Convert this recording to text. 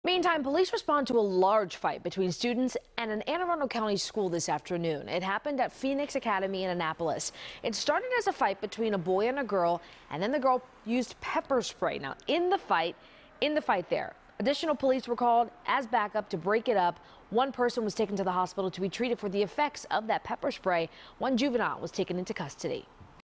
Meantime, police respond to a large fight between students and an Anne Arundel County school this afternoon. It happened at Phoenix Academy in Annapolis. It started as a fight between a boy and a girl, and then the girl used pepper spray. Now, in the fight there, additional police were called as backup to break it up. One person was taken to the hospital to be treated for the effects of that pepper spray. One juvenile was taken into custody.